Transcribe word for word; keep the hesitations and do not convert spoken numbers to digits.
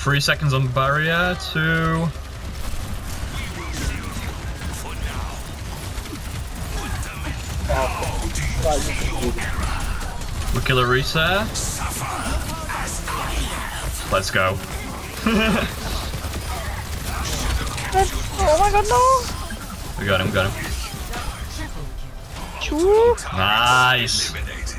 Three seconds on barrier, two. We kill a reset. Let's go. Oh my god, no! We got him, got him. Choo. Nice.